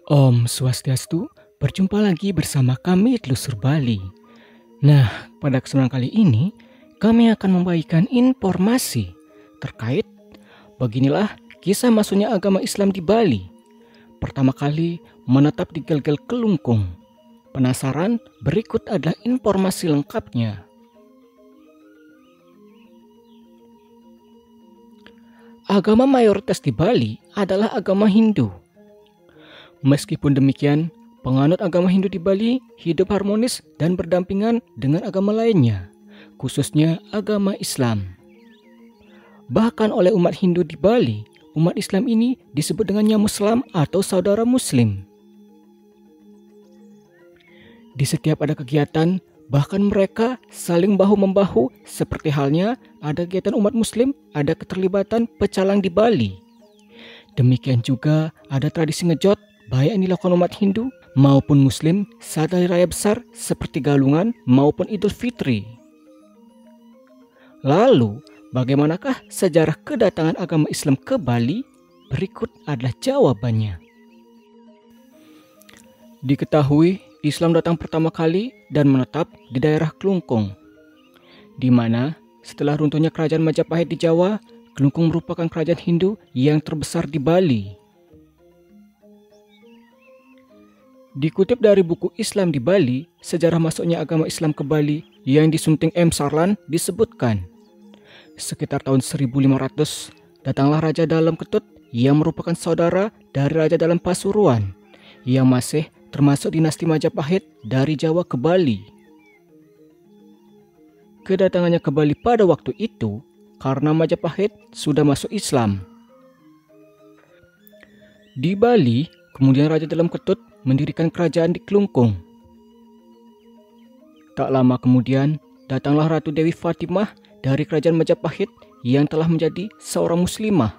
Om Swastiastu, berjumpa lagi bersama kami Telusur Bali. Nah, pada kesempatan kali ini, kami akan membagikan informasi terkait beginilah kisah masuknya agama Islam di Bali. Pertama kali menetap di Gel-Gel Kelungkung. Penasaran? Berikut adalah informasi lengkapnya. Agama mayoritas di Bali adalah agama Hindu. Meskipun demikian, penganut agama Hindu di Bali hidup harmonis dan berdampingan dengan agama lainnya, khususnya agama Islam. Bahkan oleh umat Hindu di Bali, umat Islam ini disebut dengannya Muslim atau saudara Muslim. Di setiap ada kegiatan, bahkan mereka saling bahu-membahu seperti halnya ada kegiatan umat Muslim, ada keterlibatan pecalang di Bali. Demikian juga ada tradisi ngejot baik yang dilakukan umat Hindu maupun Muslim saat hari raya besar seperti Galungan maupun Idul Fitri. Lalu, bagaimanakah sejarah kedatangan agama Islam ke Bali? Berikut adalah jawabannya. Diketahui Islam datang pertama kali dan menetap di daerah Kelungkung, di mana setelah runtuhnya kerajaan Majapahit di Jawa, Kelungkung merupakan kerajaan Hindu yang terbesar di Bali. Dikutip dari buku Islam di Bali, sejarah masuknya agama Islam ke Bali yang disunting M. Sarlan disebutkan. Sekitar tahun 1500, datanglah Raja Dalem Ketut yang merupakan saudara dari Raja Dalem Pasuruan yang masih termasuk dinasti Majapahit dari Jawa ke Bali. Kedatangannya ke Bali pada waktu itu karena Majapahit sudah masuk Islam. Di Bali, kemudian Raja Dalem Ketut mendirikan kerajaan di Kelungkung. Tak lama kemudian, datanglah Ratu Dewi Fatimah dari kerajaan Majapahit yang telah menjadi seorang muslimah.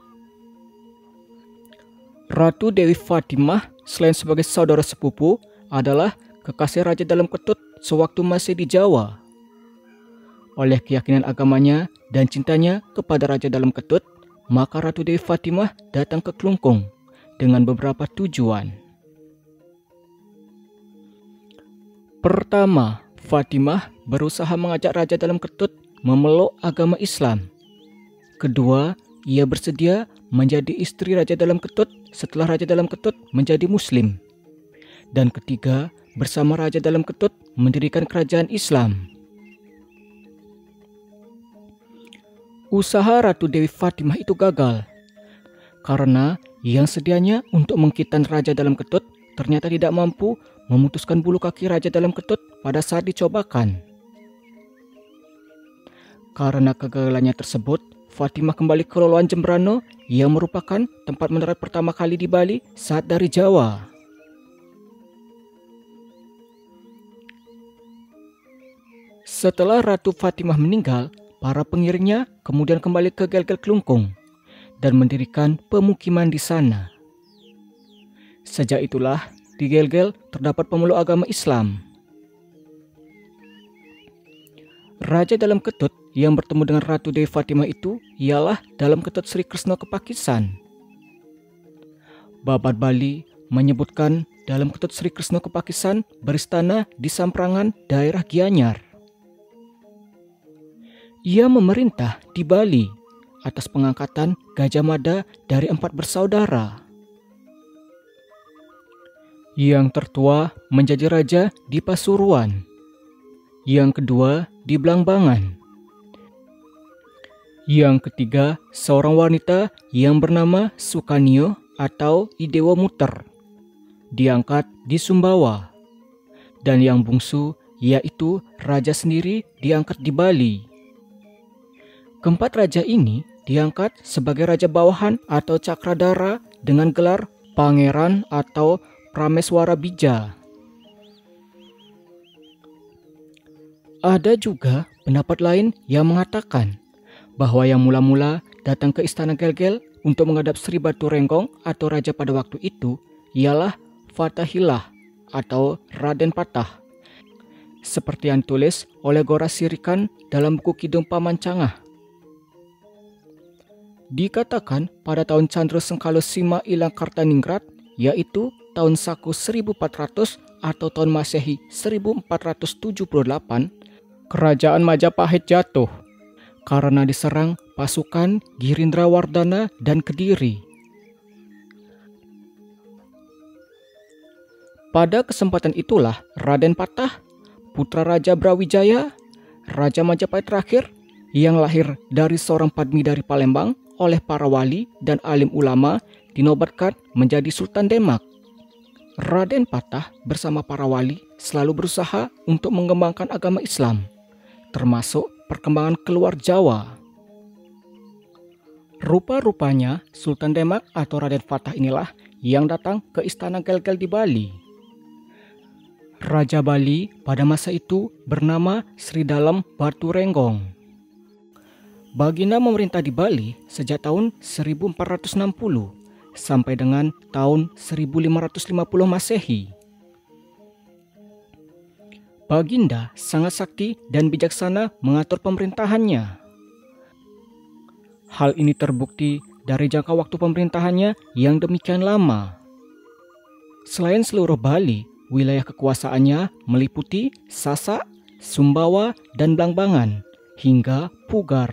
Ratu Dewi Fatimah selain sebagai saudara sepupu adalah kekasih Raja Dalem Ketut sewaktu masih di Jawa. Oleh keyakinan agamanya dan cintanya kepada Raja Dalem Ketut, maka Ratu Dewi Fatimah datang ke Kelungkung dengan beberapa tujuan. Pertama, Fatimah berusaha mengajak Raja Dalem Ketut memeluk agama Islam. Kedua, ia bersedia menjadi istri Raja Dalem Ketut setelah Raja Dalem Ketut menjadi Muslim. Dan ketiga, bersama Raja Dalem Ketut mendirikan kerajaan Islam. Usaha Ratu Dewi Fatimah itu gagal karena yang sedianya untuk mengkhitan Raja Dalem Ketut ternyata tidak mampu memutuskan bulu kaki Raja Dalem Ketut pada saat dicobakan. Karena kegagalannya tersebut, Fatimah kembali ke Loloan Jembrano yang merupakan tempat mendarat pertama kali di Bali saat dari Jawa. Setelah Ratu Fatimah meninggal, para pengiringnya kemudian kembali ke Gel-Gel Kelungkung dan mendirikan pemukiman di sana. Sejak itulah di Gel-Gel terdapat pemeluk agama Islam. Raja Dalem Ketut yang bertemu dengan Ratu Dewi Fatimah itu ialah Dalem Ketut Sri Kresna Kepakisan. Babat Bali menyebutkan Dalem Ketut Sri Kresna Kepakisan beristana di Samprangan, daerah Gianyar. Ia memerintah di Bali atas pengangkatan Gajah Mada dari 4 bersaudara. Yang tertua menjadi raja di Pasuruan. Yang kedua di Blangbangan. Yang ketiga seorang wanita yang bernama Sukanio atau Idewa Muter, diangkat di Sumbawa. Dan yang bungsu yaitu raja sendiri diangkat di Bali. Keempat raja ini diangkat sebagai raja bawahan atau cakradara dengan gelar pangeran atau Prameswara Bija. Ada juga pendapat lain yang mengatakan bahwa yang mula-mula datang ke istana Gel-Gel untuk menghadap Sri Batu Renggong atau raja pada waktu itu ialah Fatahillah atau Raden Patah, seperti yang tulis oleh Gora Sirikan dalam buku Kidung Paman Cangah. Dikatakan pada tahun Candra Sengkalo Sima Ilang Kartaningrat, yaitu tahun Saku 1400 atau tahun Masehi 1478, Kerajaan Majapahit jatuh karena diserang pasukan Girindrawardhana dan Kediri. Pada kesempatan itulah Raden Patah, putra Raja Brawijaya, Raja Majapahit terakhir yang lahir dari seorang padmi dari Palembang oleh para wali dan alim ulama, dinobatkan menjadi Sultan Demak. Raden Patah bersama para wali selalu berusaha untuk mengembangkan agama Islam, termasuk perkembangan keluar Jawa. Rupa-rupanya Sultan Demak atau Raden Patah inilah yang datang ke Istana Gel-Gel di Bali. Raja Bali pada masa itu bernama Sri Dalem Baturenggong. Baginda memerintah di Bali sejak tahun 1460 sampai dengan tahun 1550 Masehi. Baginda sangat sakti dan bijaksana mengatur pemerintahannya. Hal ini terbukti dari jangka waktu pemerintahannya yang demikian lama. Selain seluruh Bali, wilayah kekuasaannya meliputi Sasak, Sumbawa, dan Blambangan, hingga Pugar.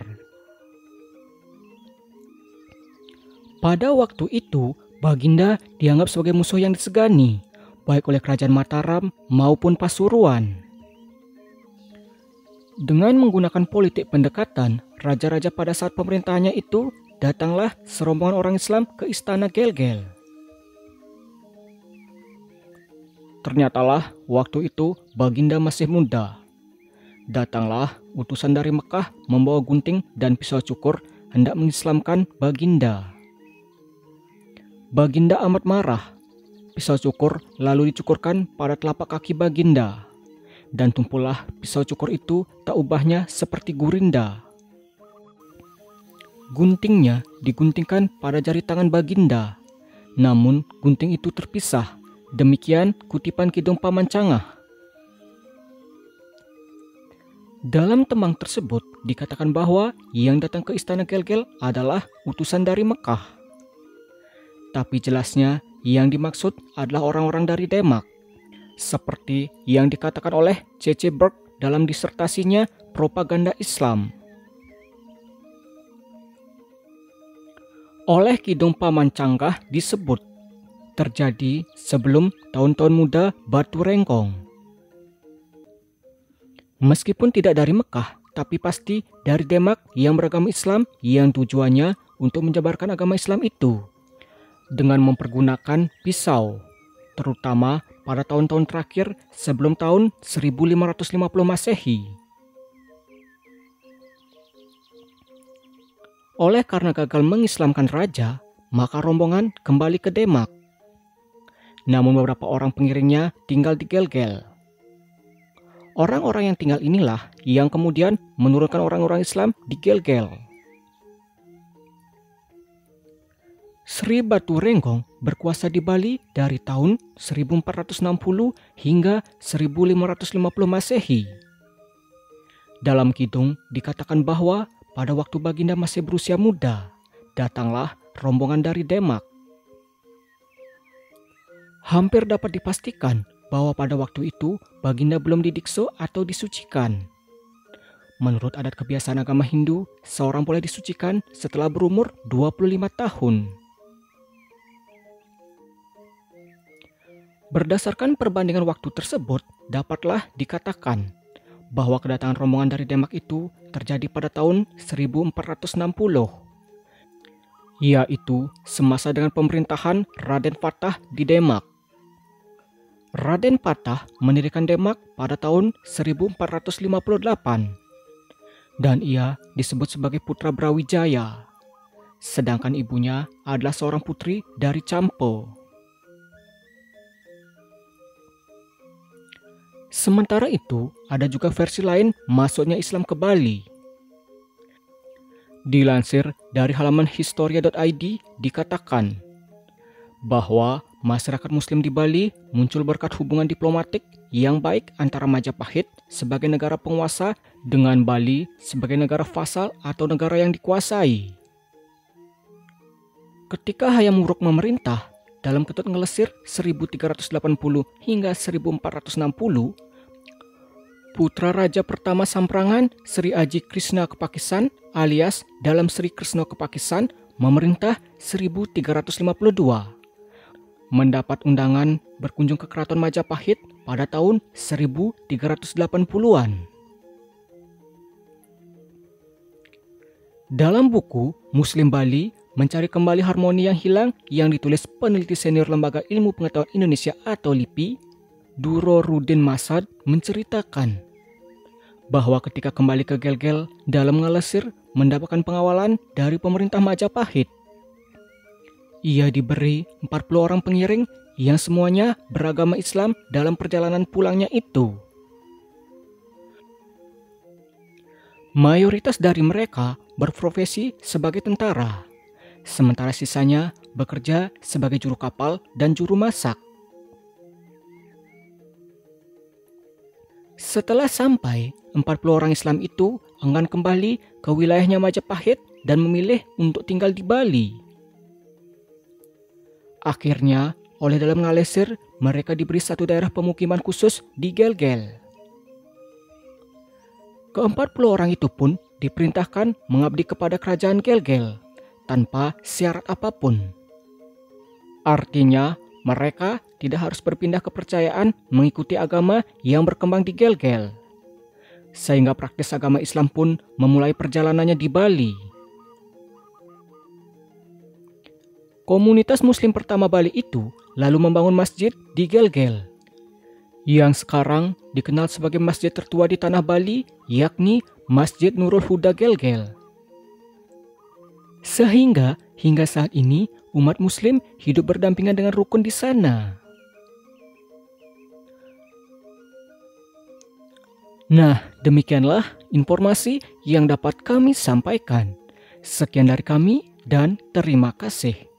Pada waktu itu, Baginda dianggap sebagai musuh yang disegani, baik oleh Kerajaan Mataram maupun Pasuruan. Dengan menggunakan politik pendekatan, raja-raja pada saat pemerintahannya itu datanglah serombongan orang Islam ke Istana Gel-Gel. Ternyatalah waktu itu Baginda masih muda. Datanglah utusan dari Mekah membawa gunting dan pisau cukur hendak mengislamkan Baginda. Baginda amat marah. Pisau cukur lalu dicukurkan pada telapak kaki Baginda. Dan tumpulah pisau cukur itu tak ubahnya seperti gurinda. Guntingnya diguntingkan pada jari tangan Baginda. Namun gunting itu terpisah. Demikian kutipan Kidung Pamancangah. Dalam tembang tersebut dikatakan bahwa yang datang ke Istana Gel-Gel adalah utusan dari Mekah. Tapi jelasnya yang dimaksud adalah orang-orang dari Demak, seperti yang dikatakan oleh C.C. Burke dalam disertasinya Propaganda Islam. Oleh Kidung Pamancangah disebut terjadi sebelum tahun-tahun muda Baturenggong. Meskipun tidak dari Mekah, tapi pasti dari Demak yang beragama Islam yang tujuannya untuk menyebarkan agama Islam itu dengan mempergunakan pisau, terutama pada tahun-tahun terakhir sebelum tahun 1550 Masehi. Oleh karena gagal mengislamkan raja, maka rombongan kembali ke Demak. Namun beberapa orang pengiringnya tinggal di Gel-Gel. Orang-orang yang tinggal inilah yang kemudian menurunkan orang-orang Islam di Gel-Gel. Sri Baturenggong berkuasa di Bali dari tahun 1460 hingga 1550 Masehi. Dalam kidung dikatakan bahwa pada waktu Baginda masih berusia muda, datanglah rombongan dari Demak. Hampir dapat dipastikan bahwa pada waktu itu Baginda belum didikso atau disucikan. Menurut adat kebiasaan agama Hindu, seorang boleh disucikan setelah berumur 25 tahun. Berdasarkan perbandingan waktu tersebut, dapatlah dikatakan bahwa kedatangan rombongan dari Demak itu terjadi pada tahun 1460, yaitu semasa dengan pemerintahan Raden Patah di Demak. Raden Patah mendirikan Demak pada tahun 1458 dan ia disebut sebagai putra Brawijaya, sedangkan ibunya adalah seorang putri dari Campo. Sementara itu, ada juga versi lain masuknya Islam ke Bali. Dilansir dari halaman historia.id dikatakan bahwa masyarakat Muslim di Bali muncul berkat hubungan diplomatik yang baik antara Majapahit sebagai negara penguasa dengan Bali sebagai negara vasal atau negara yang dikuasai. Ketika Hayam Wuruk memerintah, dalam Ketut Ngelesir 1380 hingga 1460, putra raja pertama Samprangan, Sri Aji Krishna Kepakisan alias dalam Sri Kresna Kepakisan, memerintah 1352. Mendapat undangan berkunjung ke Keraton Majapahit pada tahun 1380-an. Dalam buku Muslim Bali Mencari Kembali Harmoni yang Hilang yang ditulis peneliti senior Lembaga Ilmu Pengetahuan Indonesia atau LIPI, Durorudin Masad menceritakan bahwa ketika kembali ke Gelgel dalam Ngelesir mendapatkan pengawalan dari pemerintah Majapahit. Ia diberi 40 orang pengiring yang semuanya beragama Islam dalam perjalanan pulangnya itu. Mayoritas dari mereka berprofesi sebagai tentara, sementara sisanya bekerja sebagai juru kapal dan juru masak. Setelah sampai, 40 orang Islam itu enggan kembali ke wilayahnya Majapahit dan memilih untuk tinggal di Bali. Akhirnya, oleh dalam Ngelesir, mereka diberi satu daerah pemukiman khusus di Gelgel. Ke-40 orang itu pun diperintahkan mengabdi kepada kerajaan Gelgel tanpa syarat apapun. Artinya, mereka tidak harus berpindah kepercayaan mengikuti agama yang berkembang di Gelgel. Sehingga praktis agama Islam pun memulai perjalanannya di Bali. Komunitas Muslim pertama Bali itu lalu membangun masjid di Gelgel, yang sekarang dikenal sebagai masjid tertua di tanah Bali, yakni Masjid Nurul Huda Gelgel. Sehingga hingga saat ini umat Muslim hidup berdampingan dengan rukun di sana. Nah, demikianlah informasi yang dapat kami sampaikan. Sekian dari kami dan terima kasih.